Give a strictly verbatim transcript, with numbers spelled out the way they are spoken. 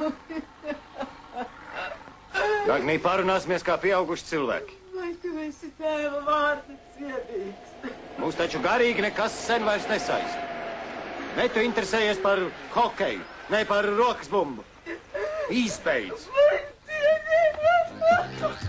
Dagnī, parunāsimies kā pieauguši cilvēki. Vai tu esi tēva vārdi cienīgs? Mūs taču garīgi nekas sen vairs nesaista. Ne tu interesējies par hokeju, ne par rokas bumbu. Izbeidz! Vai cienīgs?